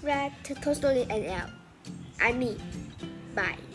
subscribe to Toy Story NL. I mean, bye.